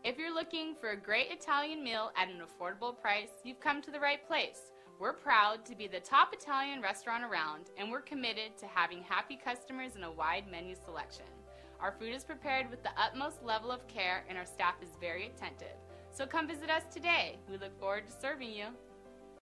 If you're looking for a great Italian meal at an affordable price, you've come to the right place. We're proud to be the top Italian restaurant around, and we're committed to having happy customers and a wide menu selection. Our food is prepared with the utmost level of care, and our staff is very attentive. So come visit us today. We look forward to serving you.